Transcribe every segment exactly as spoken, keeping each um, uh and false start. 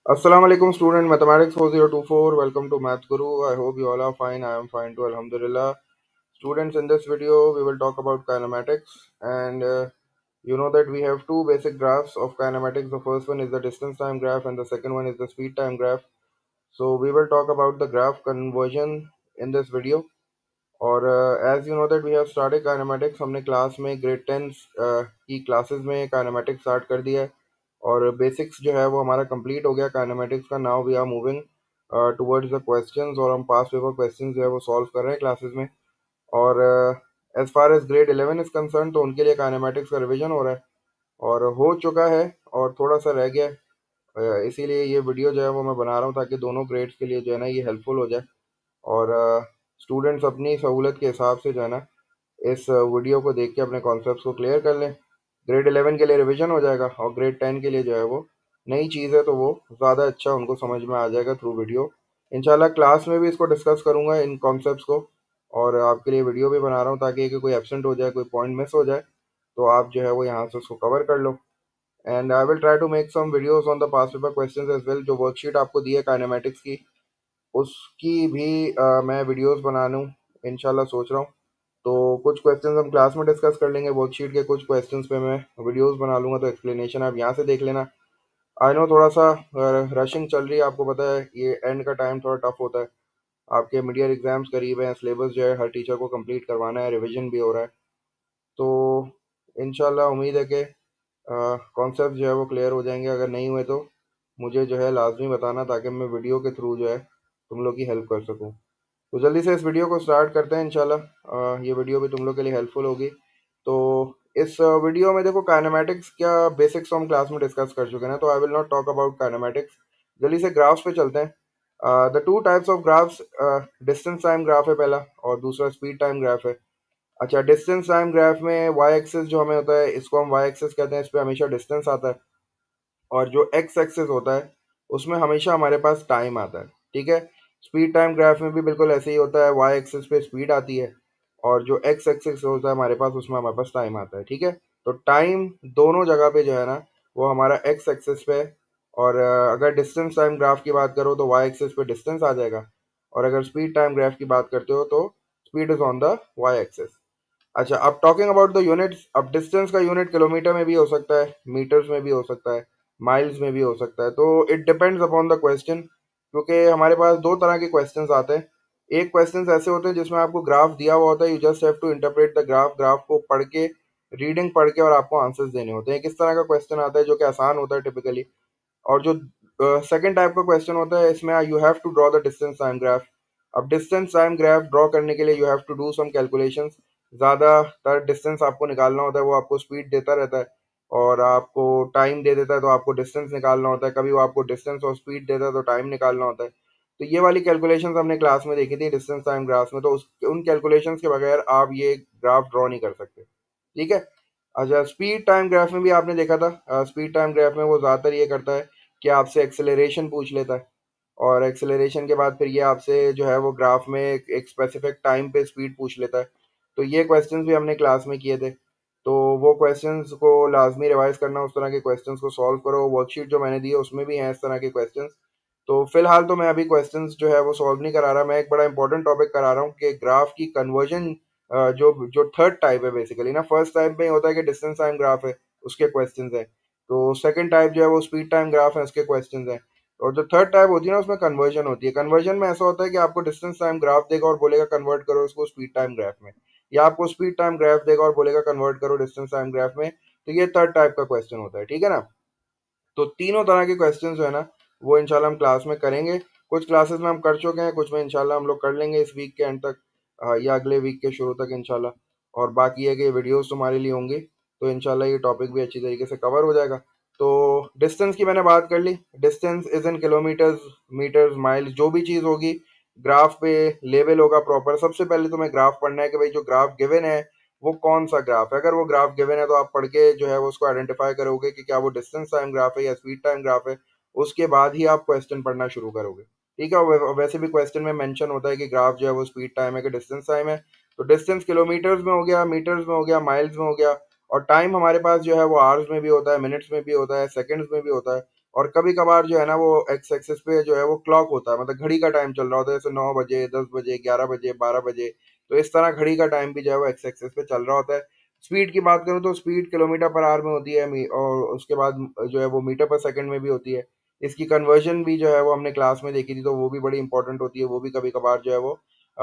Assalamu alaikum student mathematics four zero two four. Welcome to Math Guru. I hope you all are fine. I am fine too, alhamdulillah. Students, in this video we will talk about kinematics, and uh, you know that we have two basic graphs of kinematics. The first one is the distance time graph and the second one is the speed time graph. So we will talk about the graph conversion in this video. और as you know that we have started kinematics, हमने class में grade ten की classes में kinematics start कर दिया है और basics जो है वो हमारा कंप्लीट हो गया काइनेमेटिक्स का. Now we are moving towards the questions और हम पास पेपर क्वेश्चंस जो है वो सॉल्व कर रहे हैं क्लासेस में. और as far as grade eleven is concern तो उनके लिए काइनेमेटिक्स का रिवीजन हो रहा है और हो चुका है और थोड़ा सा रह गया है. uh, इसीलिए ये वीडियो जो है वो मैं बना रहा हूँ ताकि दोनों ग्रेड्स के लिए जो है ना ये हेल्पफुल हो जाए और स्टूडेंट्स अपनी सहूलत के हिसाब से जो है ना इस वीडियो को देख के अपने कॉन्सेप्ट्स को क्लियर कर लें. ग्रेड इलेवन के लिए रिवीजन हो जाएगा और ग्रेड टेन के लिए जो है वो नई चीज़ है तो वो ज़्यादा अच्छा उनको समझ में आ जाएगा थ्रू वीडियो. इंशाल्लाह क्लास में भी इसको डिस्कस करूँगा इन कॉन्सेप्ट्स को और आपके लिए वीडियो भी बना रहा हूँ ताकि कि कोई एब्सेंट हो जाए, कोई पॉइंट मिस हो जाए तो आप जो है वो यहाँ से उसको कवर कर लो. And I will try to make some videos on the past paper questions as well. जो वर्कशीट आपको दी है काइनेमेटिक्स की उसकी भी अ, मैं वीडियोस बना लूँ इंशाल्लाह सोच रहा हूँ. तो कुछ क्वेश्चंस हम क्लास में डिस्कस कर लेंगे, वर्कशीट के कुछ क्वेश्चंस पे मैं वीडियोस बना लूँगा तो एक्सप्लेनेशन आप यहाँ से देख लेना. आई नो थोड़ा सा रशिंग चल रही है, आपको पता है ये एंड का टाइम थोड़ा टफ होता है. आपके मिड ईयर एग्जाम्स करीब हैं, सिलेबस जो है हर टीचर को कंप्लीट करवाना है, रिवीजन भी हो रहा है. तो इंशाल्लाह उम्मीद है कि कॉन्सेप्ट जो है वो क्लियर हो जाएंगे. अगर नहीं हुए तो मुझे जो है लाजमी बताना ताकि मैं वीडियो के थ्रू जो है तुम लोग की हेल्प कर सकूँ. तो जल्दी से इस वीडियो को स्टार्ट करते हैं इंशाल्लाह. अ, ये वीडियो भी तुम लोग के लिए हेल्पफुल होगी. तो इस अ, वीडियो में देखो काइनेमेटिक्स क्या बेसिक्स हम क्लास में डिस्कस कर चुके हैं ना, तो I will not talk about kinematics. जल्दी से ग्राफ्स पे चलते हैं. The two types of graphs, distance time graph है पहला और दूसरा स्पीड टाइम ग्राफ है. अच्छा, डिस्टेंस टाइम ग्राफ में वाई एक्सिस जो हमें होता है इसको हम वाई एक्सिस कहते हैं, इस पर हमेशा डिस्टेंस आता है. और जो एक्स एक्सिस होता है उसमें हमेशा हमारे पास टाइम आता है. ठीक है. स्पीड टाइम ग्राफ में भी बिल्कुल ऐसे ही होता है, वाई एक्सिस पे स्पीड आती है और जो एक्स एक्सिस होता है हमारे पास उसमें हमारे पास टाइम आता है. ठीक है. तो टाइम दोनों जगह पे जो है ना वो हमारा एक्स एक्सिस पे है. और अ, अगर डिस्टेंस टाइम ग्राफ की बात करो तो वाई एक्सिस पे डिस्टेंस आ जाएगा और अगर स्पीड टाइम ग्राफ की बात करते हो तो speed is on the Y axis. अच्छा, अब टॉकिंग अबाउट द यूनिट्स. अब डिस्टेंस का यूनिट किलोमीटर में भी हो सकता है, मीटर्स में भी हो सकता है, माइल्स में भी हो सकता है. तो it depends upon the question, क्योंकि हमारे पास दो तरह के क्वेश्चंस आते हैं. एक क्वेश्चंस ऐसे होते हैं जिसमें आपको ग्राफ दिया हुआ होता है, you just have to interpret the graph. Graph को पढ़ के, रीडिंग पढ़ के और आपको आंसर्स देने होते हैं. किस तरह का क्वेश्चन आता है जो कि आसान होता है टिपिकली. और जो सेकंड टाइप का क्वेश्चन होता है इसमें you have to draw the distance time graph. अब डिस्टेंस टाइम ग्राफ ड्रॉ करने के लिए you have to do some calculations. ज़्यादातर डिस्टेंस आपको निकालना होता है, वो आपको स्पीड देता रहता है और आपको टाइम दे देता है तो आपको डिस्टेंस निकालना होता है. कभी वो आपको डिस्टेंस और स्पीड देता है तो टाइम निकालना होता है. तो ये वाली कैलकुलेशंस हमने क्लास में देखी थी डिस्टेंस टाइम ग्राफ में. तो उस उन कैलकुलेशंस के बगैर आप ये ग्राफ ड्रॉ नहीं कर सकते. ठीक है. अच्छा, स्पीड टाइम ग्राफ में भी आपने देखा था, स्पीड टाइम ग्राफ में वो ज़्यादातर ये करता है कि आपसे एक्सेलरेशन पूछ लेता है और एक्सेलरेशन के बाद फिर ये आपसे जो है वो ग्राफ में एक, एक स्पेसिफिक टाइम पे स्पीड पूछ लेता है. तो ये क्वेश्चंस भी हमने क्लास में किए थे. तो वो क्वेश्चंस को लाजमी रिवाइज करना, उस तरह के क्वेश्चंस को सॉल्व करो. वर्कशीट जो मैंने दी है उसमें भी हैं इस तरह के क्वेश्चंस. तो फिलहाल तो मैं अभी क्वेश्चंस जो है वो सॉल्व नहीं करा रहा, मैं एक बड़ा इंपॉर्टेंट टॉपिक करा रहा हूँ कि ग्राफ की कन्वर्जन. जो जो थर्ड टाइप है बेसिकली ना, फर्स्ट टाइप में होता है कि डिस्टेंस टाइम ग्राफ है उसके क्वेश्चंस हैं. तो सेकंड टाइप जो है वो स्पीड टाइम ग्राफ है उसके क्वेश्चंस हैं. और जो थर्ड टाइप होती है ना उसमें कन्वर्जन होती है. कन्वर्जन में ऐसा होता है कि आपको डिस्टेंस टाइम ग्राफ देगा और बोलेगा कन्वर्ट करो इसको स्पीड टाइम ग्राफ में, या आपको स्पीड टाइम ग्राफ देगा और बोलेगा कन्वर्ट करो डिस्टेंस टाइम ग्राफ में. तो ये थर्ड टाइप का क्वेश्चन होता है. ठीक है ना. तो तीनों तरह के क्वेश्चन जो है ना वो इंशाल्लाह हम क्लास में करेंगे. कुछ क्लासेस में हम कर चुके हैं, कुछ में इंशाल्लाह हम लोग कर लेंगे इस वीक के एंड तक अ, या अगले वीक के शुरू तक इंशाल्लाह. और बाकी है कि वीडियोस तुम्हारे लिए होंगी तो इंशाल्लाह ये टॉपिक भी अच्छी तरीके से कवर हो जाएगा. तो डिस्टेंस की मैंने बात कर ली. Distance is in kilometres, metres, miles. जो भी चीज़ होगी ग्राफ पे लेवल होगा प्रॉपर. सबसे पहले तुम्हें ग्राफ पढ़ना है कि भाई जो ग्राफ गिवन है वो कौन सा ग्राफ है. अगर वो ग्राफ गिवन है तो आप पढ़ के जो है वो उसको आइडेंटिफाई करोगे कि क्या वो डिस्टेंस टाइम ग्राफ है या स्पीड टाइम ग्राफ है. उसके बाद ही आप क्वेश्चन पढ़ना शुरू करोगे. ठीक है. वै- वैसे भी क्वेश्चन में मेंशन होता है कि ग्राफ जो है वो स्पीड टाइम है कि डिस्टेंस टाइम है. तो डिस्टेंस किलोमीटर्स में हो गया, मीटर्स में हो गया, माइल्स में हो गया. और टाइम हमारे पास जो है वो आवर्स में भी होता है, मिनट्स में भी होता है, सेकंड्स में भी होता है. और कभी कभार जो है ना वो एक्स एक्सिस पे जो है वो क्लॉक होता है, मतलब घड़ी का टाइम चल रहा होता है, जैसे नौ बजे, दस बजे, ग्यारह बजे, बारह बजे। तो इस तरह घड़ी का टाइम भी जो है वो एक्स एक्सिस पे चल रहा होता है। स्पीड की बात करूँ तो स्पीड किलोमीटर पर आवर में होती है, मी- और उसके बाद जो है वो मीटर पर सेकंड में भी होती है। इसकी कन्वर्जन भी जो है वो हमने क्लास में देखी थी, तो वो भी बड़ी इंपॉर्टेंट होती है, वो भी कभी कभार जो है वो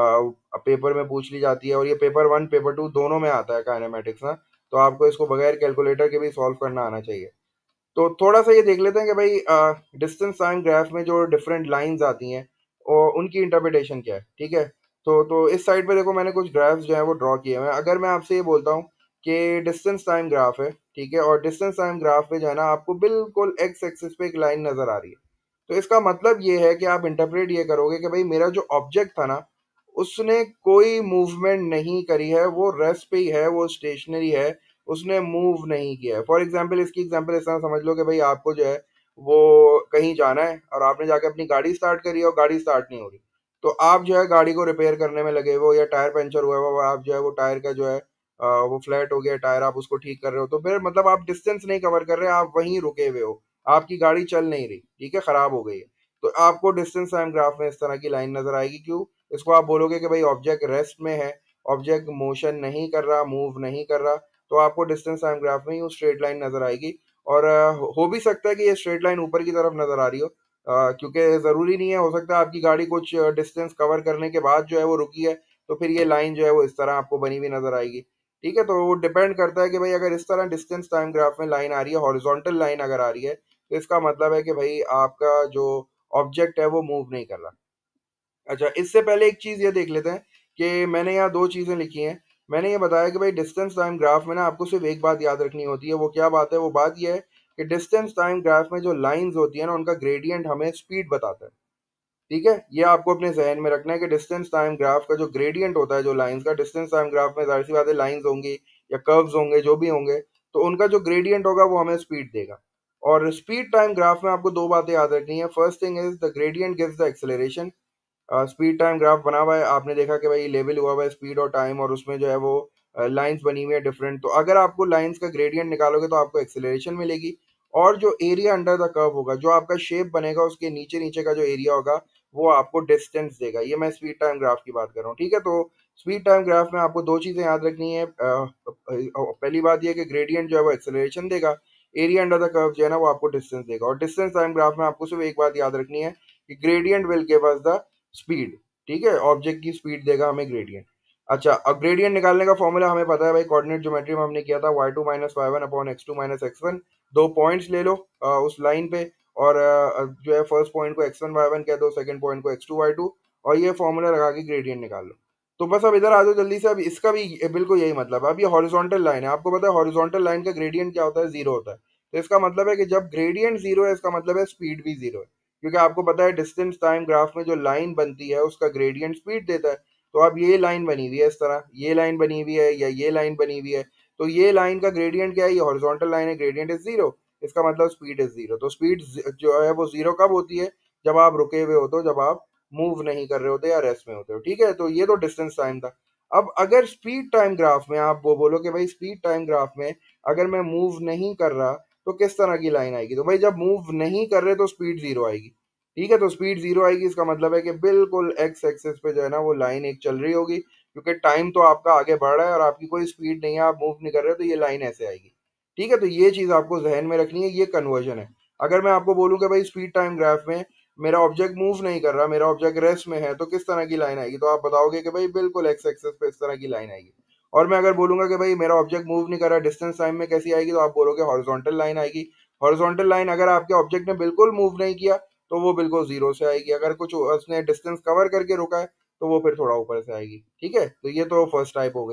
पेपर में पूछ ली जाती है, और ये पेपर वन पेपर टू दोनों में आता है काइनेमेटिक्स ना। तो आपको इसको बगैर कैलकुलेटर के भी सॉल्व करना आना चाहिए। तो थोड़ा सा ये देख लेते हैं कि भाई डिस्टेंस टाइम ग्राफ में जो डिफरेंट लाइंस आती हैं और उनकी इंटरप्रिटेशन क्या है, ठीक है। तो तो इस साइड पे देखो मैंने कुछ ग्राफ्स जो है वो ड्रॉ किए हुए हैं। अगर मैं आपसे ये बोलता हूँ कि डिस्टेंस टाइम ग्राफ है, ठीक है, और डिस्टेंस टाइम ग्राफ पे जो है ना आपको बिल्कुल एक्स एक्सिस पे एक लाइन नजर आ रही है, तो इसका मतलब ये है कि आप इंटरप्रेट ये करोगे कि भाई मेरा जो ऑब्जेक्ट था ना, उसने कोई मूवमेंट नहीं करी है, वो रेस्ट पे ही है, वो स्टेशनरी है, उसने मूव नहीं किया है। फॉर एग्जाम्पल, इसकी एग्जाम्पल इस तरह समझ लो कि भाई आपको जो है वो कहीं जाना है और आपने जाके अपनी गाड़ी स्टार्ट करी है और गाड़ी स्टार्ट नहीं हो रही, तो आप जो है गाड़ी को रिपेयर करने में लगे हो, या टायर पंचर हुआ है वो, आप जो है वो टायर का जो है अ, वो फ्लैट हो गया टायर, आप उसको ठीक कर रहे हो, तो फिर मतलब आप डिस्टेंस नहीं कवर कर रहे, आप वहीं रुके हुए हो, आपकी गाड़ी चल नहीं रही, ठीक है, खराब हो गई है। तो आपको डिस्टेंस टाइम ग्राफ में इस तरह की लाइन नजर आएगी। क्यों? इसको आप बोलोगे कि भाई ऑब्जेक्ट रेस्ट में है, ऑब्जेक्ट मोशन नहीं कर रहा, मूव नहीं कर रहा, तो आपको डिस्टेंस टाइम ग्राफ में ही वो स्ट्रेट लाइन नजर आएगी। और अ, हो भी सकता है कि ये स्ट्रेट लाइन ऊपर की तरफ नजर आ रही हो, अ, क्योंकि जरूरी नहीं है, हो सकता है आपकी गाड़ी कुछ डिस्टेंस कवर करने के बाद जो है वो रुकी है, तो फिर ये लाइन जो है वो इस तरह आपको बनी हुई नजर आएगी। ठीक है, तो वो डिपेंड करता है कि भाई अगर इस तरह डिस्टेंस टाइम ग्राफ में लाइन आ रही है, हॉरिजॉन्टल लाइन अगर आ रही है, तो इसका मतलब है कि भाई आपका जो ऑब्जेक्ट है वो मूव नहीं कर रहा। अच्छा, इससे पहले एक चीज ये देख लेते हैं कि मैंने यहाँ दो चीजें लिखी हैं। मैंने ये बताया कि भाई डिस्टेंस टाइम ग्राफ में ना आपको सिर्फ एक बात याद रखनी होती है। वो क्या बात है? वो बात ये है कि डिस्टेंस टाइम ग्राफ में जो लाइंस होती है ना, उनका ग्रेडियंट हमें स्पीड बताता है। ठीक है, ये आपको अपने जहन में रखना है कि डिस्टेंस टाइम ग्राफ का जो ग्रेडियंट होता है, जो लाइंस का, डिस्टेंस टाइम ग्राफ में जाहिर सी बात है लाइंस होंगी या कर्व्स होंगे, जो भी होंगे, तो उनका जो ग्रेडियंट होगा वो हमें स्पीड देगा। और स्पीड टाइम ग्राफ में आपको दो बातें याद रखनी है। First thing is the gradient gives the acceleration. Speed time graph बना हुआ है, आपने देखा कि भाई लेवल हुआ हुआ है स्पीड और टाइम, और उसमें जो है वो लाइंस बनी हुई है डिफरेंट। तो अगर आपको लाइंस का ग्रेडियंट निकालोगे तो आपको एक्सेलरेशन मिलेगी। और जो एरिया अंडर द कर्व होगा, जो आपका शेप बनेगा, उसके नीचे नीचे का जो एरिया होगा, वो आपको डिस्टेंस देगा। ये मैं स्पीड टाइम ग्राफ की बात कर रहा हूँ, ठीक है। तो स्पीड टाइम ग्राफ में आपको दो चीजें याद रखनी है। अ, अ, पहली बात ये कि ग्रेडियंट जो है वो एक्सेलरेशन देगा, एरिया अंडर द कर्व जो है ना वो आपको डिस्टेंस देगा। और डिस्टेंस टाइम ग्राफ में आपको सिर्फ एक बात याद रखनी है कि gradient will give us the speed. ठीक है, ऑब्जेक्ट की स्पीड देगा हमें ग्रेडियंट। अच्छा, अब ग्रेडियंट निकालने का फॉर्मूला हमें पता है भाई, कोऑर्डिनेट ज्योमेट्री में हमने किया था Y two minus Y one upon X two minus X one. दो पॉइंट्स ले लो अ, उस लाइन पे, और अ, जो है फर्स्ट पॉइंट को एक्स वन वाई वन कह दो, सेकंड पॉइंट को एक्स टू वाई टू, और ये फॉर्मूला लगा के ग्रेडियंट निकाल लो। तो बस अब इधर आ जाओ जल्दी से। अब इसका भी ये- बिल्कुल यही मतलब है। अब ये हॉरिजॉन्टल लाइन है, आपको पता है हॉरिजॉन्टल लाइन का ग्रेडियंट क्या होता है? जीरो होता है। तो इसका मतलब है कि जब ग्रेडियंट जीरो है, इसका मतलब है स्पीड भी जीरो है, क्योंकि आपको पता है डिस्टेंस टाइम ग्राफ में जो लाइन बनती है उसका ग्रेडियंट स्पीड देता है। तो अब ये लाइन बनी हुई है इस तरह, ये लाइन बनी हुई है या ये लाइन बनी हुई है, तो ये लाइन का ग्रेडियंट क्या है? ये हॉरिजॉन्टल लाइन है, ग्रेडियंट इज जीरो, इसका मतलब स्पीड इज जीरो। तो स्पीड जो है वो जीरो कब होती है? जब आप रुके हुए होते हो, जब आप मूव नहीं कर रहे होते या रेस्ट में होते हो। ठीक है, तो ये तो डिस्टेंस टाइम था। अब अगर स्पीड टाइम ग्राफ में आप वो बोलो कि भाई स्पीड टाइम ग्राफ में अगर मैं मूव नहीं कर रहा, तो किस तरह की लाइन आएगी? तो भाई जब मूव नहीं कर रहे तो स्पीड जीरो आएगी। ठीक है, तो स्पीड जीरो आएगी, इसका मतलब है कि बिल्कुल एक्स एक्सेस पे जो है ना वो लाइन एक चल रही होगी, क्योंकि टाइम तो आपका आगे बढ़ रहा है और आपकी कोई स्पीड नहीं है, आप मूव नहीं कर रहे हो, तो ये लाइन ऐसे आएगी। ठीक है, तो ये चीज आपको जहन में रखनी है, ये कन्वर्जन है। अगर मैं आपको बोलूं कि भाई स्पीड टाइम ग्राफ में मेरा ऑब्जेक्ट मूव नहीं कर रहा, मेरा ऑब्जेक्ट रेस्ट में है, तो किस तरह की लाइन आएगी? तो आप बताओगे कि भाई बिल्कुल एक्स एक्सेस पे इस तरह की लाइन आएगी। और मैं अगर बोलूंगा कि भाई मेरा ऑब्जेक्ट मूव नहीं कर रहा, डिस्टेंस टाइम में कैसी आएगी? तो आप बोलोगे हॉरिजॉन्टल लाइन आएगी। हॉरिजॉन्टल लाइन अगर आपके ऑब्जेक्ट ने बिल्कुल मूव नहीं किया, तो वो बिल्कुल जीरो से आएगी। अगर कुछ उसने डिस्टेंस कवर करके रुका है, तो वो फिर थोड़ा ऊपर से आएगी। ठीक है, तो ये तो फर्स्ट टाइप हो गई,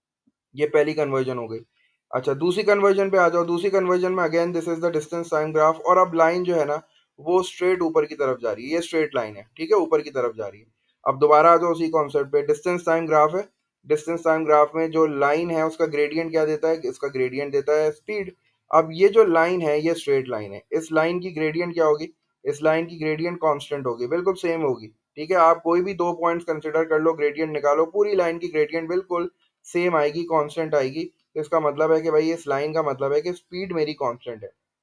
ये पहली कन्वर्जन हो गई। अच्छा, दूसरी कन्वर्जन पे आ जाओ। दूसरी कन्वर्जन में again this is the distance time graph, और अब लाइन जो है ना वो स्ट्रेट ऊपर की तरफ जा रही है, ये स्ट्रेट लाइन है, ठीक है, ऊपर की तरफ जा रही है। अब दोबारा आ जाओ उसी कॉन्सेप्ट पे, डिस्टेंस टाइम ग्राफ है। डिस्टेंस टाइम ग्राफ में जो लाइन है उसका ग्रेडियंट क्या देता है? इसका ग्रेडियंट देता है स्पीड। अब ये जो लाइन है ये स्ट्रेट लाइन है, इस लाइन की ग्रेडियंट क्या होगी? इस लाइन की ग्रेडियंट कांस्टेंट होगी, बिल्कुल सेम होगी। ठीक है, आप कोई भी दो पॉइंट्स कंसिडर कर लो, ग्रेडियंट निकालो, पूरी लाइन की ग्रेडियंट बिल्कुल सेम आएगी, कांस्टेंट आएगी। तो इसका मतलब है कि भाई इस लाइन का मतलब है कि स्पीड मेरी कांस्टेंट है।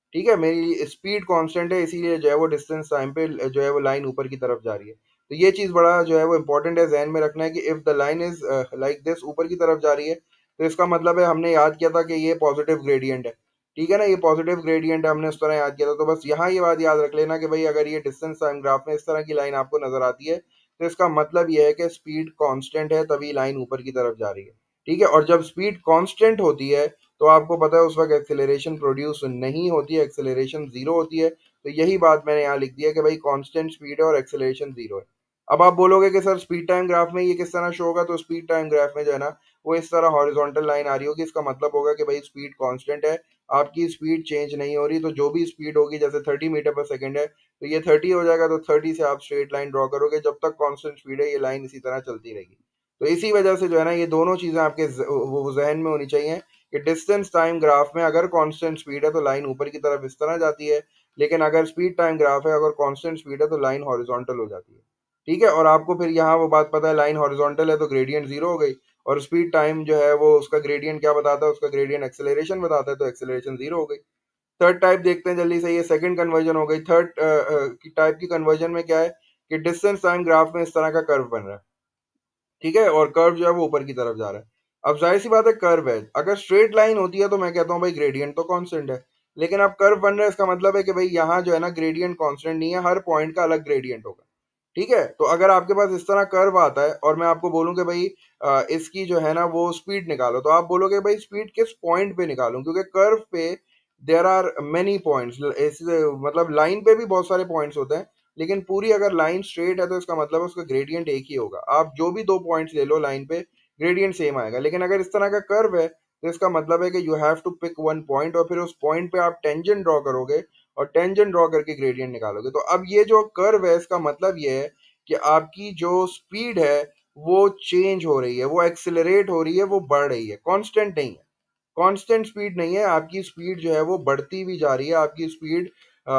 ठीक है, मेरी स्पीड कांस्टेंट है, इसीलिए जो है वो डिस्टेंस टाइम पे जो है वो लाइन ऊपर की तरफ जा रही है। तो ये चीज़ बड़ा जो है वो इंपॉर्टेंट है ज़हन में रखना है कि if the line is like this, ऊपर की तरफ जा रही है, तो इसका मतलब है हमने याद किया था कि ये पॉजिटिव ग्रेडियंट है। ठीक है ना, ये पॉजिटिव ग्रेडियंट है, हमने उस तरह याद किया था। तो बस यहाँ ये बात याद रख लेना कि भाई अगर ये डिस्टेंस टाइम ग्राफ में इस तरह की लाइन आपको नजर आती है, तो इसका मतलब ये है कि स्पीड कांस्टेंट है, तभी लाइन ऊपर की तरफ जा रही है। ठीक है, और जब स्पीड कांस्टेंट होती है तो आपको पता है उस वक्त एक्सेलरेशन प्रोड्यूस नहीं होती है, एक्सेलरेशन जीरो होती है। तो यही बात मैंने यहाँ लिख दी है कि भाई कांस्टेंट स्पीड है और एक्सेलरेशन जीरो है। अब आप बोलोगे कि सर स्पीड टाइम ग्राफ में ये किस तरह शो होगा, तो स्पीड टाइम ग्राफ में जो है ना वो इस तरह हॉरिजॉन्टल लाइन आ रही होगी। इसका मतलब होगा कि भाई स्पीड कांस्टेंट है, आपकी स्पीड चेंज नहीं हो रही। तो जो भी स्पीड होगी, जैसे थर्टी मीटर पर सेकंड है तो ये थर्टी हो जाएगा, तो थर्टी से आप स्ट्रेट लाइन ड्रॉ करोगे, जब तक कांस्टेंट स्पीड है ये लाइन इसी तरह चलती रहेगी। तो इसी वजह से जो है ना ये दोनों चीजें आपके ज- वो जहन में होनी चाहिए कि डिस्टेंस टाइम ग्राफ में अगर कांस्टेंट स्पीड है तो लाइन ऊपर की तरफ इस तरह जाती है, लेकिन अगर स्पीड टाइम ग्राफ है, अगर कांस्टेंट स्पीड है तो लाइन हॉरिजॉन्टल हो जाती है। ठीक है, और आपको फिर यहाँ वो बात पता है, लाइन हॉरिजॉन्टल है तो ग्रेडियंट जीरो हो गई, और स्पीड टाइम जो है वो उसका ग्रेडियंट क्या बताता है, उसका ग्रेडियंट एक्सेलरेशन बताता है, तो एक्सेलरेशन जीरो हो गई। थर्ड टाइप देखते हैं जल्दी से, ये सेकंड कन्वर्जन हो गई। थर्ड की टाइप की कन्वर्जन में क्या है कि डिस्टेंस टाइम ग्राफ में इस तरह का कर्व बन रहा है। ठीक है, और कर्व जो है वो ऊपर की तरफ जा रहा है। अब जाहिर सी बात है, कर्व है, अगर स्ट्रेट लाइन होती है तो मैं कहता हूँ भाई ग्रेडियंट तो कांस्टेंट है, लेकिन अब कर्व बन रहा है, इसका मतलब है कि भाई यहाँ जो है ना ग्रेडियंट कांस्टेंट नहीं है, हर पॉइंट का अलग ग्रेडियंट होगा। ठीक है, तो अगर आपके पास इस तरह कर्व आता है और मैं आपको बोलूं कि भाई अ, इसकी जो है ना वो स्पीड निकालो, तो आप बोलोगे भाई स्पीड किस पॉइंट पे निकालूं, क्योंकि कर्व पे देयर आर मेनी पॉइंट्स, मतलब लाइन पे भी बहुत सारे पॉइंट्स होते हैं, लेकिन पूरी अगर लाइन स्ट्रेट है तो इसका मतलब है उसका ग्रेडियंट एक ही होगा। आप जो भी दो पॉइंट्स ले लो लाइन पे, ग्रेडियंट सेम आएगा। लेकिन अगर इस तरह का कर्व है तो इसका मतलब है कि you have to pick one point, और फिर उस पॉइंट पे आप टेंजेंट ड्रॉ करोगे, और टेंजेंट ड्रॉ करके ग्रेडियंट निकालोगे। तो अब ये जो कर्व है इसका मतलब ये है कि आपकी जो स्पीड है वो चेंज हो रही है, वो एक्सिलरेट हो रही है, वो बढ़ रही है, कांस्टेंट नहीं है। कांस्टेंट स्पीड नहीं है, आपकी स्पीड जो है वो बढ़ती भी जा रही है। आपकी स्पीड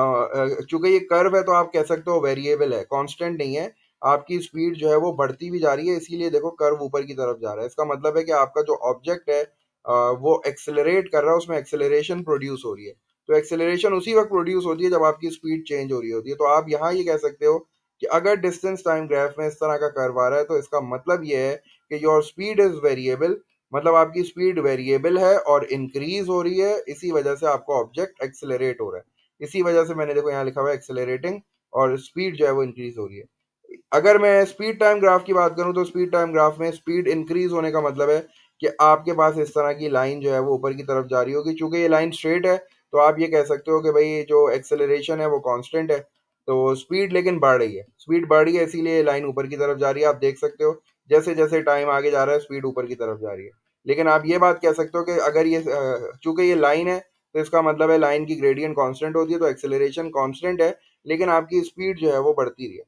चूंकि ये कर्व है तो आप कह सकते हो वेरिएबल है, कांस्टेंट नहीं है। आपकी स्पीड जो है वो बढ़ती भी जा रही है, इसीलिए देखो कर्व ऊपर की तरफ जा रहा है। इसका मतलब है कि आपका जो ऑब्जेक्ट है अ, वो एक्सेलरेट कर रहा है, उसमें एक्सेलरेशन प्रोड्यूस हो रही है। तो एक्सेलरेशन उसी वक्त प्रोड्यूस होती है जब आपकी स्पीड चेंज हो रही होती है। तो आप यहाँ ये कह सकते हो कि अगर डिस्टेंस टाइम ग्राफ में इस तरह का कर्व आ रहा है तो इसका मतलब ये है कि योर स्पीड इज वेरिएबल, मतलब आपकी स्पीड वेरिएबल है और इंक्रीज हो रही है, इसी वजह से आपका ऑब्जेक्ट एक्सेलरेट हो रहा है। इसी वजह से मैंने देखो यहाँ लिखा हुआ है एक्सेलरेटिंग, और स्पीड जो है वो इंक्रीज हो रही है। अगर मैं स्पीड टाइम ग्राफ की बात करूं तो स्पीड टाइम ग्राफ में स्पीड इंक्रीज होने का मतलब है कि आपके पास इस तरह की लाइन जो है वो ऊपर की तरफ जा रही होगी। चूंकि ये लाइन स्ट्रेट है तो आप ये कह सकते हो कि भाई जो एक्सेलरेशन है वो कांस्टेंट है, तो स्पीड लेकिन बढ़ रही है, स्पीड बढ़ रही है, इसीलिए ये लाइन ऊपर की तरफ जा रही है। आप देख सकते हो जैसे जैसे टाइम आगे जा रहा है स्पीड ऊपर की तरफ जा रही है। लेकिन आप ये बात कह सकते हो कि अगर ये अ, चूंकि ये लाइन है तो इसका मतलब है लाइन की ग्रेडियंट कांस्टेंट होती है, तो एक्सेलरेशन कांस्टेंट है, लेकिन आपकी स्पीड जो है वो बढ़ती रही है।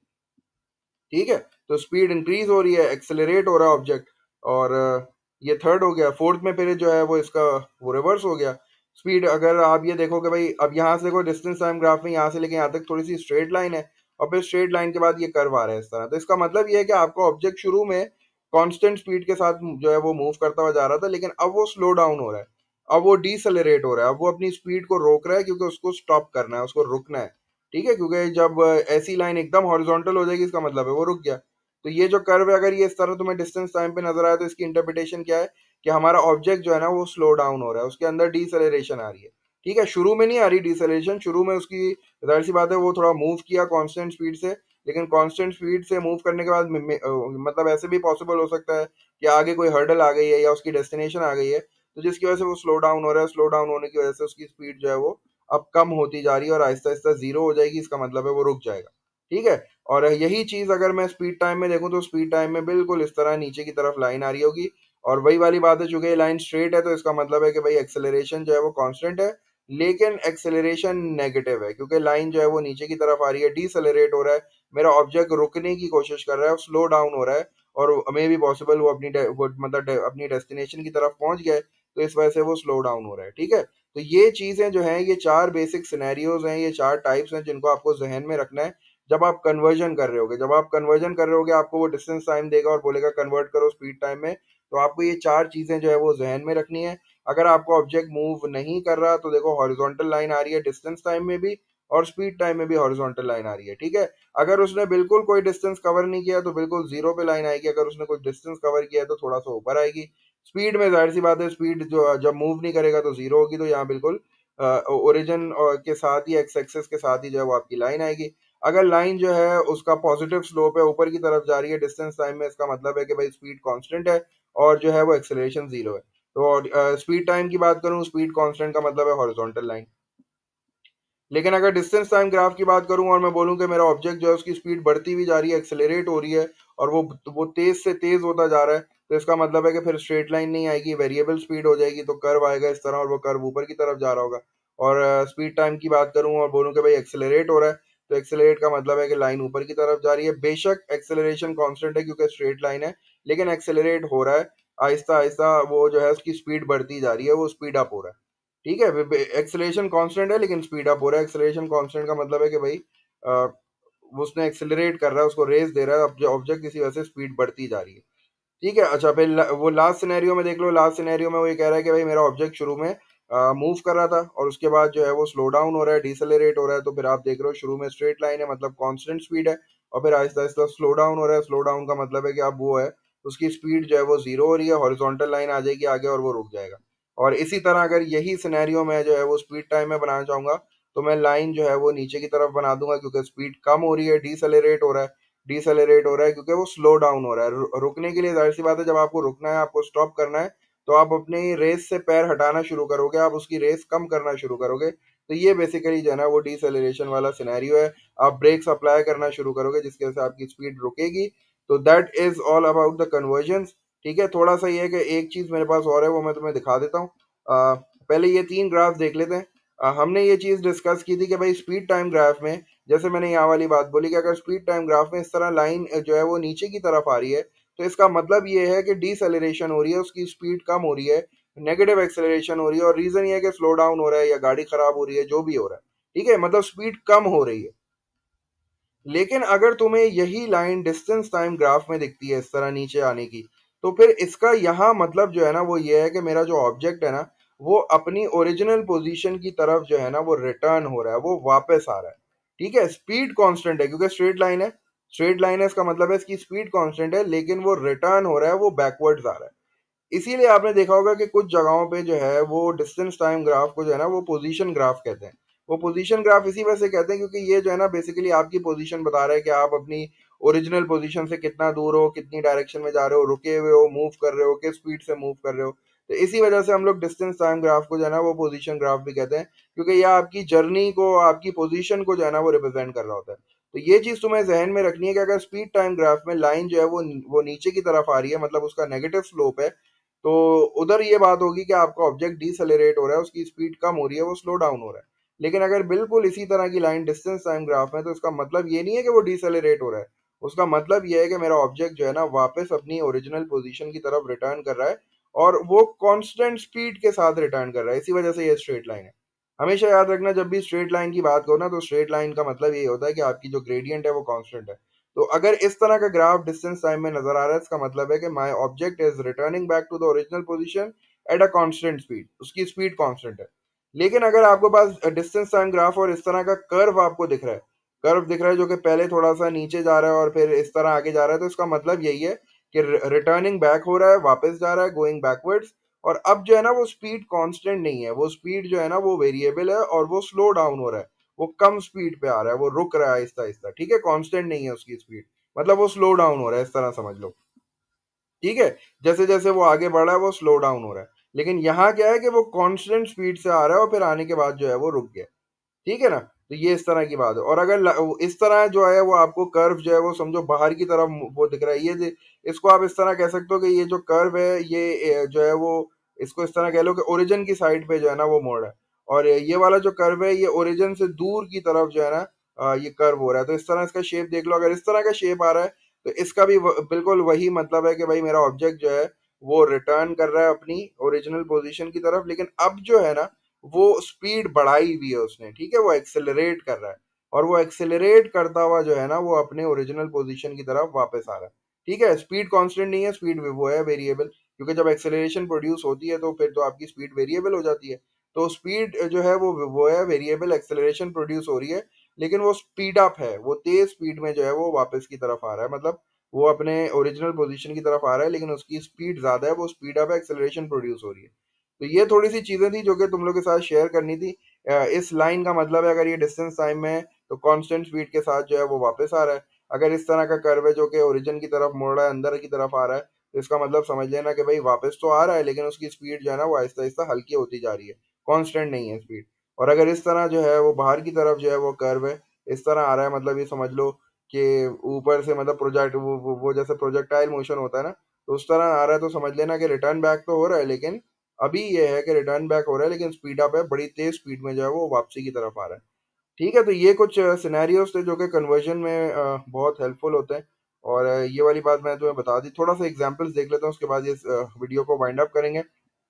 ठीक है, तो स्पीड इंक्रीज हो रही है, एक्सेलरेट हो रहा है ऑब्जेक्ट। और अ, ये थर्ड हो गया। फोर्थ में फिर जो है वो इसका वो रिवर्स हो गया। स्पीड अगर आप ये देखो कि भाई अब यहाँ से देखो डिस्टेंस टाइम ग्राफ में यहाँ से लेके यहाँ तक थोड़ी सी स्ट्रेट लाइन है, और फिर स्ट्रेट लाइन के बाद ये कर्व आ रहा है इस तरह। तो इसका मतलब ये है कि आपका ऑब्जेक्ट शुरू में कांस्टेंट स्पीड के साथ जो है वो मूव करता हुआ जा रहा था, लेकिन अब वो स्लो डाउन हो रहा है, अब वो डीसेलरेट हो रहा है, अब वो अपनी स्पीड को रोक रहा है, क्योंकि उसको स्टॉप करना है, उसको रुकना है। ठीक है, क्योंकि जब अ, ऐसी लाइन एकदम हॉरिजॉन्टल हो जाएगी इसका मतलब है वो रुक गया। तो ये जो कर्व है अगर ये इस तरह तुम्हें डिस्टेंस टाइम पे नजर आए तो इसकी इंटरप्रिटेशन क्या है कि हमारा ऑब्जेक्ट जो है ना वो स्लो डाउन हो रहा है, उसके अंदर डीसेलरेशन आ रही है। ठीक है, शुरू में नहीं आ रही डीसेलरेशन, शुरू में उसकी जाहिर सी बात है वो थोड़ा मूव किया कांस्टेंट स्पीड से, लेकिन कांस्टेंट स्पीड से मूव करने के बाद मे- मे- अ, मतलब ऐसे भी पॉसिबल हो सकता है कि आगे कोई हर्डल आ गई है या उसकी डेस्टिनेशन आ गई है, तो जिसकी वजह से वो स्लो डाउन हो रहा है। स्लो डाउन होने की वजह से उसकी स्पीड जो है वो अब कम होती जा रही है और आहिस्ता आहिस्ता जीरो हो जाएगी, इसका मतलब है वो रुक जाएगा। ठीक है, और यही चीज अगर मैं स्पीड टाइम में देखूं तो स्पीड टाइम में बिल्कुल इस तरह नीचे की तरफ लाइन आ रही होगी, और वही वाली बात है, चूंकि ये लाइन स्ट्रेट है तो इसका मतलब है कि भाई एक्सेलरेशन जो है वो कांस्टेंट है, लेकिन एक्सेलरेशन नेगेटिव है, क्योंकि लाइन जो है वो नीचे की तरफ आ रही है, डीसेलरेट हो रहा है। मेरा ऑब्जेक्ट रुकने की कोशिश कर रहा है, स्लो डाउन हो रहा है, और मे भी पॉसिबल वो अपनी डे- वो मतलब डे- अपनी डेस्टिनेशन की तरफ पहुंच गए, तो इस वजह से वो स्लो डाउन हो रहा है। ठीक है, तो ये चीजें जो हैं, ये चार बेसिक सिनेरियोज हैं, ये चार टाइप्स हैं जिनको आपको जहन में रखना है जब आप कन्वर्जन कर रहे होगे। जब आप कन्वर्जन कर रहे होगे आपको वो डिस्टेंस टाइम देगा और बोलेगा कन्वर्ट करो स्पीड टाइम में, तो आपको ये चार चीजें जो है वो जहन में रखनी है अगर आपको ऑब्जेक्ट मूव नहीं कर रहा तो देखो हॉरिजॉन्टल लाइन आ रही है डिस्टेंस टाइम में भी और स्पीड टाइम में भी हॉरिजॉन्टल लाइन आ रही है, ठीक है। अगर उसने बिल्कुल कोई डिस्टेंस कवर नहीं किया तो बिल्कुल जीरो पे लाइन आएगी, अगर उसने कोई डिस्टेंस कवर किया है तो थोड़ा सा ऊपर आएगी। स्पीड में जाहिर सी बात है, स्पीड जो जब मूव नहीं करेगा तो जीरो होगी, तो यहाँ बिल्कुल ओरिजिन के साथ ही एक्स एक्सेस के साथ ही जो है वो आपकी लाइन आएगी। अगर लाइन जो है उसका पॉजिटिव स्लोप है, ऊपर की तरफ जा रही है डिस्टेंस टाइम में, इसका मतलब है कि भाई स्पीड कांस्टेंट है और जो है वो एक्सेलरेशन जीरो है। तो स्पीड टाइम की बात करूं, स्पीड कांस्टेंट का मतलब है हॉरिजॉन्टल लाइन। लेकिन अगर डिस्टेंस टाइम ग्राफ की बात करूं और मैं बोलूं कि मेरा ऑब्जेक्ट जो है उसकी स्पीड बढ़ती हुई जा रही है, एक्सेलरेट हो रही है और वो वो तेज से तेज होता जा रहा है, तो इसका मतलब है कि फिर स्ट्रेट लाइन नहीं आएगी, वेरिएबल स्पीड हो जाएगी, तो कर्व आएगा इस तरह और वो कर्व ऊपर की तरफ जा रहा होगा। और स्पीड टाइम की बात करूं और बोलूं कि भाई एक्सेलरेट हो रहा है, तो एक्सेलरेट का मतलब है कि लाइन ऊपर की तरफ जा रही है। बेशक एक्सेलरेशन कांस्टेंट है क्योंकि स्ट्रेट लाइन है, लेकिन एक्सेलरेट हो रहा है, आहिस्ता आहिस्ता वो जो है उसकी स्पीड बढ़ती जा रही है, वो स्पीड अप हो रहा है, ठीक है। एक्सेलरेशन कांस्टेंट है लेकिन स्पीड अप हो रहा है। एक्सेलरेशन कांस्टेंट का मतलब है कि भाई अ, वो उसने एक्सेलरेट कर रहा है, उसको रेस दे रहा है, ऑब्जेक्ट किसी वजह से स्पीड बढ़ती जा रही है, ठीक है। अच्छा फिर ला- वो लास्ट सिनेरियो में देख लो, लास्ट सिनेरियो में वो ये कह रहा है कि भाई मेरा ऑब्जेक्ट शुरू में मूव कर रहा था और उसके बाद जो है वो स्लो डाउन हो रहा है, डिसलेरेट हो रहा है। तो फिर आप देख रहे हो शुरू में स्ट्रेट लाइन है, मतलब कांस्टेंट स्पीड है, और फिर आहिस्ता आहिस्ता स्लो डाउन हो रहा है। स्लो डाउन का मतलब है कि अब वो है उसकी स्पीड जो है वो जीरो हो रही है, हॉरिजॉन्टल लाइन आ जाएगी आगे और वो रुक जाएगा। और इसी तरह अगर यही सिनेरियो में जो है वो स्पीड टाइम में बनाना चाहूंगा, तो मैं लाइन जो है वो नीचे की तरफ बना दूंगा क्योंकि स्पीड कम हो रही है, डिसलेरेट हो रहा है। डिसलेरेट हो रहा है क्योंकि वो स्लो डाउन हो रहा है। रु- रुकने के लिए जाहिर सी बात है, जब आपको रुकना है, आपको स्टॉप करना है, तो आप अपनी रेस से पैर हटाना शुरू करोगे, आप उसकी रेस कम करना शुरू करोगे। तो ये बेसिकली जो है ना वो डिसलेरेशन वाला सिनेरियो है। आप ब्रेक्स अप्लाई करना शुरू करोगे जिसकी वजह से आपकी स्पीड रुकेगी। तो that is all about the conversions, ठीक है। थोड़ा सा ये है कि एक चीज मेरे पास और है, वो मैं तुम्हें दिखा देता हूँ। अ, पहले ये तीन ग्राफ देख लेते हैं। अ, हमने ये चीज डिस्कस की थी कि भाई स्पीड टाइम ग्राफ में, जैसे मैंने यहाँ वाली बात बोली कि अगर स्पीड टाइम ग्राफ में इस तरह लाइन जो है वो नीचे की तरफ आ रही है, तो इसका मतलब ये है कि डिसेलेरेशन हो रही है, उसकी स्पीड कम हो रही है, नेगेटिव एक्सेलरेशन हो रही है, और रीजन ये है कि स्लो डाउन हो रहा है या गाड़ी खराब हो रही है, जो भी हो रहा है, ठीक है, मतलब स्पीड कम हो रही है। लेकिन अगर तुम्हें यही लाइन डिस्टेंस टाइम ग्राफ में दिखती है इस तरह नीचे आने की, तो फिर इसका यहाँ मतलब जो है ना वो ये है कि मेरा जो ऑब्जेक्ट है ना, वो अपनी ओरिजिनल पोजीशन की तरफ जो है ना वो रिटर्न हो रहा है, वो वापस आ रहा है, ठीक है। स्पीड कांस्टेंट है क्योंकि स्ट्रेट लाइन है, स्ट्रेट लाइन है, इसका मतलब है इसकी स्पीड कांस्टेंट है, लेकिन वो रिटर्न हो रहा है, वो बैकवर्ड्स आ रहा है। इसीलिए आपने देखा होगा कि कुछ जगहों पे जो है वो डिस्टेंस टाइम ग्राफ को जो है ना वो पोजीशन ग्राफ कहते हैं। वो पोजीशन ग्राफ इसी वजह से कहते हैं क्योंकि ये जो है ना बेसिकली आपकी पोजीशन बता रहा है कि आप अपनी ओरिजिनल पोजीशन से कितना दूर हो, कितनी डायरेक्शन में जा रहे हो, रुके हुए हो, मूव कर रहे हो, किस स्पीड से मूव कर रहे हो। तो इसी वजह से हम लोग डिस्टेंस टाइम ग्राफ को जो है ना वो पोजीशन ग्राफ भी कहते हैं, क्योंकि यह आपकी जर्नी को, आपकी पोजीशन को जो है ना वो रिप्रेजेंट कर रहा होता है। तो ये चीज तुम्हें जहन में रखनी है कि अगर स्पीड टाइम ग्राफ में लाइन जो है वो वो नीचे की तरफ आ रही है, मतलब उसका नेगेटिव स्लोप है, तो उधर ये बात होगी कि आपका ऑब्जेक्ट डिसलेरेट हो रहा है, उसकी स्पीड कम हो रही है, वो स्लो डाउन हो रहा है। लेकिन अगर बिल्कुल इसी तरह की लाइन डिस्टेंस टाइम ग्राफ में, तो इसका मतलब ये नहीं है कि वो डिसलेरेट हो रहा है, उसका मतलब ये है कि मेरा ऑब्जेक्ट जो है ना वापस अपनी ओरिजिनल पोजीशन की तरफ रिटर्न कर रहा है, और वो कांस्टेंट स्पीड के साथ रिटर्न कर रहा है। इसी वजह से ये स्ट्रेट लाइन है। हमेशा याद रखना, जब भी स्ट्रेट लाइन की बात करो ना, तो स्ट्रेट लाइन का मतलब ये होता है कि आपकी जो ग्रेडियंट है वो कांस्टेंट है। तो अगर इस तरह का ग्राफ डिस्टेंस टाइम में नजर आ रहा है, इसका मतलब है कि my object is returning back to the original position at a constant speed, उसकी स्पीड कांस्टेंट है। लेकिन अगर आपके पास डिस्टेंस टाइम ग्राफ और इस तरह का कर्व आपको दिख रहा है, कर्व दिख रहा है जो कि पहले थोड़ा सा नीचे जा रहा है और फिर इस तरह आगे जा रहा है, तो इसका मतलब यही है कि रिटर्निंग बैक हो रहा है, वापस जा रहा है, गोइंग बैकवर्ड्स। और अब जो है ना वो स्पीड कांस्टेंट नहीं है, वो स्पीड जो है ना वो वेरिएबल है और वो स्लो डाउन हो रहा है, वो कम स्पीड पे आ रहा है, वो रुक रहा है आहिस्ता आहिस्ता, ठीक है, कांस्टेंट नहीं है उसकी स्पीड, मतलब वो स्लो डाउन हो रहा है, इस तरह समझ लो, ठीक है। जैसे जैसे वो आगे बढ़ा है वो स्लो डाउन हो रहा है। लेकिन यहाँ क्या है कि वो कांस्टेंट स्पीड से आ रहा है और फिर आने के बाद जो है वो रुक गया, ठीक है ना। तो ये इस तरह की बात है। और अगर ल- इस तरह जो है वो आपको कर्व जो है वो समझो बाहर की तरफ वो दिख रहा है, ये दे- इसको आप इस तरह कह सकते हो कि ये जो कर्व है ये ए, जो है वो, इसको इस तरह कह लो कि ओरिजिन की साइड पे जो है ना वो मोड़ है, और ये वाला जो कर्व है ये ओरिजिन से दूर की तरफ जो है ना अ, ये कर्व हो रहा है। तो इस तरह इसका शेप देख लो, अगर इस तरह का शेप आ रहा है, तो इसका भी व- बिल्कुल वही मतलब है कि भाई मेरा ऑब्जेक्ट जो है वो रिटर्न कर रहा है अपनी ओरिजिनल पोजीशन की तरफ, लेकिन अब जो है ना वो स्पीड बढ़ाई हुई है उसने, ठीक है, वो एक्सेलरेट कर रहा है, और वो एक्सेलरेट करता हुआ जो है ना वो अपने ओरिजिनल पोजीशन की तरफ वापस आ रहा है, ठीक है। स्पीड कांस्टेंट नहीं है, स्पीड वो है वेरिएबल, क्योंकि जब एक्सेलरेशन प्रोड्यूस होती है तो फिर तो आपकी स्पीड वेरिएबल हो जाती है। तो स्पीड जो है वो वो है वेरिएबल, एक्सेलरेशन प्रोड्यूस हो रही है लेकिन वो स्पीड अप है, वो तेज स्पीड में जो है वो वापस की तरफ आ रहा है, मतलब वो अपने ओरिजिनल पोजीशन की तरफ आ रहा है लेकिन उसकी स्पीड ज्यादा है, वो स्पीड अप है, एक्सेलरेशन प्रोड्यूस हो रही है। तो ये थोड़ी सी चीजें थी जो कि तुम लोग के साथ शेयर करनी थी। अ, इस लाइन का मतलब है अगर ये डिस्टेंस टाइम में है तो कांस्टेंट स्पीड के साथ जो है वो वापस आ रहा है। अगर इस तरह का कर्व है जो कि ओरिजिन की तरफ मुड़ रहा है, अंदर की तरफ आ रहा है, तो इसका मतलब समझ लेना कि भाई वापस तो आ रहा है लेकिन उसकी स्पीड जो है ना वो आहिस्ता आहिस्ता हल्की होती जा रही है, कांस्टेंट नहीं है स्पीड। और अगर इस तरह जो है वो बाहर की तरफ जो है वो कर्व है, इस तरह आ रहा है, मतलब ये समझ लो कि ऊपर से मतलब प्रोजेक्ट वो, वो वो जैसे प्रोजेक्टाइल मोशन होता है ना, तो उस तरह आ रहा है, तो समझ लेना कि रिटर्न बैक तो हो रहा है, लेकिन अभी ये है कि रिटर्न बैक हो रहा है लेकिन स्पीड अप है, बड़ी तेज स्पीड में जो है वो वापसी की तरफ आ रहा है। ठीक है, तो ये कुछ सिनेरियोज थे जो कि कन्वर्जन में अ, बहुत हेल्पफुल होते हैं। और अ, ये वाली बात मैंने तुम्हें बता दी। थोड़ा सा एग्जांपल्स देख लेता हूँ, उसके बाद ये वीडियो को वाइंड अप करेंगे।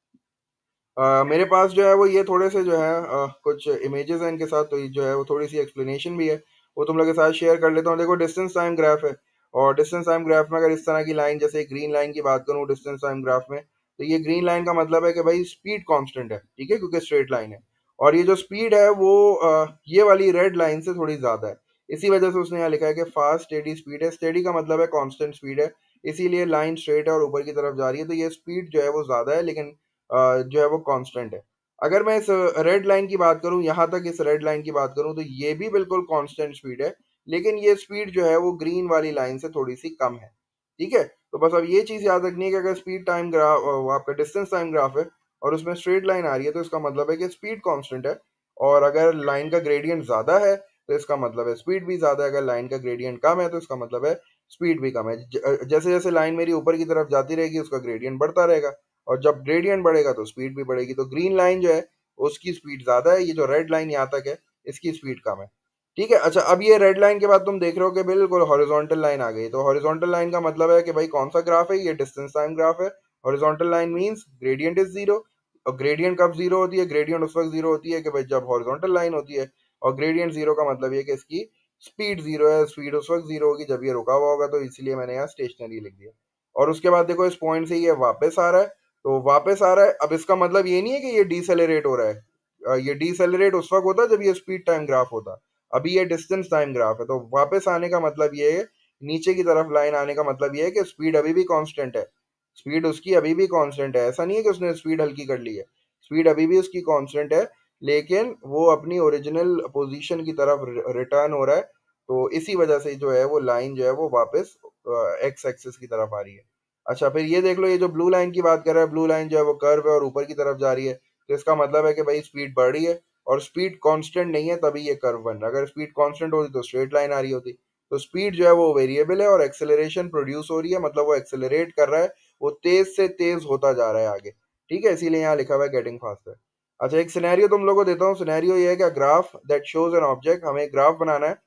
अ, मेरे पास जो है वो ये थोड़े से जो है अ, कुछ इमेजेस हैं इनके साथ, तो ये जो है वो थोड़ी सी एक्सप्लेनेशन भी है, वो तुम लोग के साथ शेयर कर लेता हूँ। देखो डिस्टेंस टाइम ग्राफ है, और डिस्टेंस टाइम ग्राफ में अगर इस तरह की लाइन, जैसे ग्रीन लाइन की बात करूँ डिस्टेंस टाइम ग्राफ में, तो ये ग्रीन लाइन का मतलब है कि भाई स्पीड कांस्टेंट है, ठीक है, क्योंकि स्ट्रेट लाइन है। और ये जो स्पीड है वो अ, ये वाली रेड लाइन से थोड़ी ज्यादा है, इसी वजह से उसने यहाँ लिखा है कि फास्ट स्टेडी स्पीड है। स्टेडी का मतलब है कांस्टेंट स्पीड है, इसीलिए लाइन स्ट्रेट है और ऊपर की तरफ जा रही है, तो ये स्पीड जो है वो ज्यादा है लेकिन अ, जो है वो कांस्टेंट है। अगर मैं इस रेड लाइन की बात करूं, यहां तक इस रेड लाइन की बात करूं, तो ये भी बिल्कुल कांस्टेंट स्पीड है, लेकिन ये स्पीड जो है वो ग्रीन वाली लाइन से थोड़ी सी कम है। ठीक है, तो बस अब ये चीज याद रखनी है कि अगर स्पीड टाइम ग्राफ आपका डिस्टेंस टाइम ग्राफ है और उसमें स्ट्रेट लाइन आ रही है, तो इसका मतलब है कि स्पीड कांस्टेंट है। और अगर लाइन का ग्रेडियंट ज्यादा है तो इसका मतलब है स्पीड भी ज्यादा है, अगर लाइन का ग्रेडियंट कम है तो इसका मतलब है स्पीड भी कम है। ज- जैसे जैसे लाइन मेरी ऊपर की तरफ जाती रहेगी उसका ग्रेडियंट बढ़ता रहेगा, और जब ग्रेडियंट बढ़ेगा तो स्पीड भी बढ़ेगी। तो ग्रीन लाइन जो है उसकी स्पीड ज्यादा है, ये जो रेड लाइन यहाँ तक है इसकी स्पीड कम है। ठीक है, अच्छा अब ये रेड लाइन के बाद तुम देख रहे हो कि बिल्कुल हॉरिजॉन्टल लाइन आ गई। तो हॉरिजॉन्टल लाइन का मतलब है कि भाई कौन सा ग्राफ है, ये डिस्टेंस टाइम ग्राफ है। Horizontal line means gradient is zero. और ग्रेडियंट कब जीरो होती है? ग्रेडियंट उस वक्त जीरो होती है कि भाई जब हॉरिजॉन्टल लाइन होती है। और ग्रेडियंट जीरो का मतलब ये कि इसकी स्पीड जीरो है, स्पीड उस वक्त जीरो होगी जब ये रुका हुआ होगा, तो इसलिए मैंने यहाँ स्टेशनरी लिख दिया। और उसके बाद देखो इस पॉइंट से ये वापस आ रहा है, तो वापस आ रहा है। अब इसका मतलब ये नहीं है कि ये डिसेलरेट हो रहा है, अ, ये डिसेलरेट उस वक्त होता है जब ये स्पीड टाइम ग्राफ होता। अभी ये डिस्टेंस टाइम ग्राफ है, तो वापस आने का मतलब ये है, नीचे की तरफ लाइन आने का मतलब ये है कि स्पीड अभी भी कांस्टेंट है। स्पीड उसकी अभी भी कांस्टेंट है, ऐसा नहीं है कि उसने स्पीड हल्की कर ली है, स्पीड अभी भी उसकी कांस्टेंट है, लेकिन वो अपनी ओरिजिनल पोजीशन की तरफ रिटर्न हो रहा है। तो इसी वजह से जो है वो लाइन जो है वो वापस एक्स एक्सिस की तरफ आ रही है। अच्छा फिर ये देख लो, ये जो ब्लू लाइन की बात कर रहा है, ब्लू लाइन जो है वो कर्व है और ऊपर की तरफ जा रही है, तो इसका मतलब है कि भाई स्पीड बढ़ रही है, और स्पीड कांस्टेंट नहीं है तभी ये कर्व बन रहा है। अगर स्पीड कांस्टेंट होती तो स्ट्रेट लाइन आ रही होती। तो स्पीड जो है वो वेरिएबल है और एक्सेलरेशन प्रोड्यूस हो रही है, मतलब वो एक्सेलरेट कर रहा है, वो तेज से तेज होता जा रहा है आगे। ठीक है, इसीलिए यहाँ लिखा हुआ है गेटिंग फास्टर। अच्छा एक सिनेरियो तुम लोगों को देता हूँ। सिनेरियो ये है कि graph that shows an object, हमें एक ग्राफ बनाना है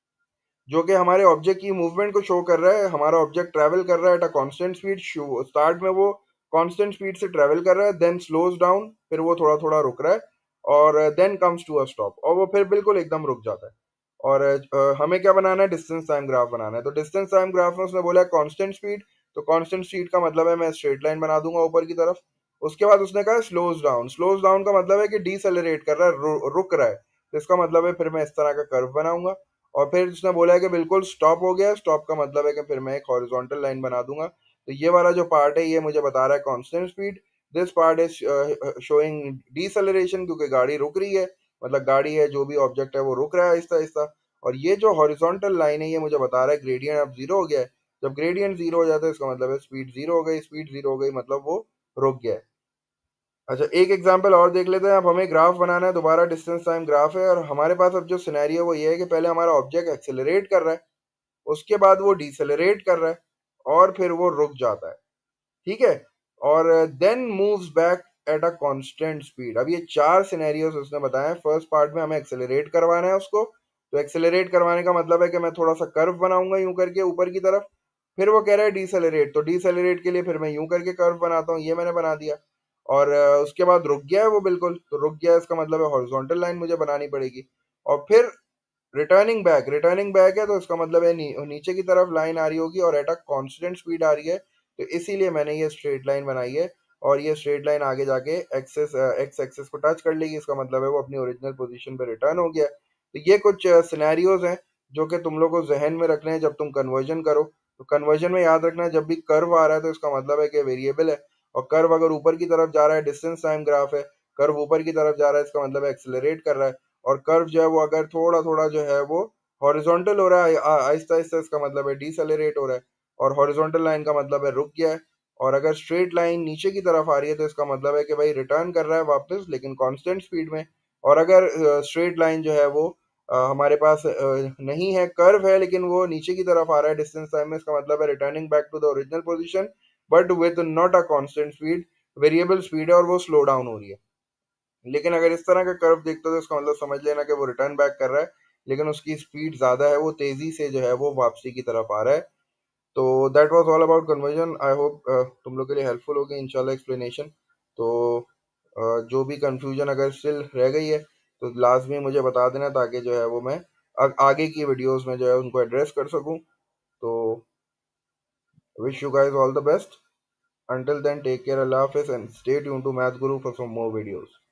जो कि हमारे ऑब्जेक्ट की मूवमेंट को शो कर रहा है। हमारा ऑब्जेक्ट ट्रैवल कर रहा है at a constant speed. Start में वो कांस्टेंट स्पीड से ट्रैवल कर रहा है, देन स्लोज डाउन, फिर वो थोड़ा थोड़ा रुक रहा है, और then comes to a stop, और वो फिर बिल्कुल एकदम रुक जाता है। और अ, हमें क्या बनाना है? डिस्टेंस टाइम ग्राफ बनाना है। तो डिस्टेंस टाइम ग्राफ में उसने बोला है कांस्टेंट स्पीड, तो कांस्टेंट स्पीड का मतलब है मैं स्ट्रेट लाइन बना दूंगा ऊपर की तरफ। उसके बाद उसने कहा स्लोज डाउन। स्लोज डाउन का मतलब है कि डीसेलरेट कर रहा है, रु, रुक रहा है, तो इसका मतलब है फिर मैं इस तरह का कर्व बनाऊंगा। और फिर उसने बोला है कि बिल्कुल स्टॉप हो गया। स्टॉप का मतलब है कि फिर मैं एक हॉरिजॉन्टल लाइन बना दूंगा। तो ये वाला जो पार्ट है ये मुझे बता रहा है constant speed. This part is showing deceleration, क्योंकि गाड़ी रुक रही है, मतलब गाड़ी है, जो भी ऑब्जेक्ट है वो रुक रहा है आहिस्ता आहिस्ता। और ये जो हॉरिजॉन्टल लाइन है ये मुझे बता रहा है ग्रेडियंट अब जीरो हो गया है। जब ग्रेडियंट जीरो हो जाता है इसका मतलब है स्पीड जीरो हो गई, स्पीड जीरो हो गई मतलब वो रुक गया है। अच्छा एक एग्जांपल और देख लेते हैं। अब हमें ग्राफ बनाना है, दोबारा डिस्टेंस टाइम ग्राफ है, और हमारे पास अब जो सिनेरियो वो ये है कि पहले हमारा ऑब्जेक्ट एक्सेलरेट कर रहा है, उसके बाद वो डिसेलरेट कर रहा है, और फिर वो रुक जाता है। ठीक है, और then moves back at a constant speed. अब ये चार सिनेरियोस उसने बताए हैं। फर्स्ट पार्ट में हमें एक्सेलरेट करवाना है उसको, तो एक्सेलरेट करवाने का मतलब है कि मैं थोड़ा सा कर्व बनाऊंगा यूं करके ऊपर की तरफ। फिर वो कह रहा है डिसेलरेट, तो डिसेलरेट के लिए फिर मैं यूं करके कर्व बनाता हूँ, ये मैंने बना दिया। और अ, उसके बाद रुक गया है वो बिल्कुल, तो रुक गया है इसका मतलब है हॉरिजॉन्टल लाइन मुझे बनानी पड़ेगी। और फिर रिटर्निंग बैक, रिटर्निंग बैक है तो इसका मतलब है नी, नीचे की तरफ लाइन आ रही होगी और एट अ कांस्टेंट स्पीड आ रही है, तो इसीलिए मैंने ये स्ट्रेट लाइन बनाई है, और ये स्ट्रेट लाइन आगे जाके एक्सेस एक्स एक्सेस को टच कर लेगी, इसका मतलब है वो अपनी ओरिजिनल पोजीशन पे रिटर्न हो गया। तो ये कुछ सिनेरियोज हैं जो कि तुम लोग को जहन में रखने हैं जब तुम कन्वर्जन करो। तो कन्वर्जन में याद रखना है, जब भी कर्व आ रहा है तो इसका मतलब है कि वेरिएबल है, और कर्व अगर ऊपर की तरफ जा रहा है, डिस्टेंस टाइम ग्राफ है, कर्व ऊपर की तरफ जा रहा है इसका मतलब है एक्सेलरेट कर रहा है, और कर्व जो है वो अगर थोड़ा थोड़ा जो है वो हॉरिजॉन्टल हो रहा है आहिस्ता आहिस्ता, इसका मतलब है डीसेलरेट हो रहा है, और हॉरिजॉन्टल लाइन का मतलब है रुक गया है। और अगर स्ट्रेट लाइन नीचे की तरफ आ रही है तो इसका मतलब है कि भाई रिटर्न कर रहा है वापस, लेकिन कांस्टेंट स्पीड में। और अगर स्ट्रेट लाइन जो है वो अ, हमारे पास अ, नहीं है, कर्व है लेकिन वो नीचे की तरफ आ रहा है डिस्टेंस टाइम में, इसका मतलब है returning back to the original position, but with not a constant speed, variable speed है और वो स्लो डाउन हो रही है। लेकिन अगर इस तरह का कर्व देखते हो तो इसका मतलब समझ लेना कि वो रिटर्न बैक कर रहा है, लेकिन उसकी स्पीड ज़्यादा है, वो तेज़ी से जो है वो वापसी की तरफ आ रहा है। तो that was all about conversion. I hope तुम लोग के लिए हेल्पफुल होगी इंशाल्लाह एक्सप्लेनेशन। तो uh, जो भी कंफ्यूजन अगर स्टिल रह गई है तो लाजमी मुझे बता देना, ताकि जो है वो मैं आ, आगे की वीडियोस में जो है उनको एड्रेस कर सकूं। तो wish you guys all the best. Until then, take care, Allah Hafiz, and stay tuned to Math Guru for some more videos.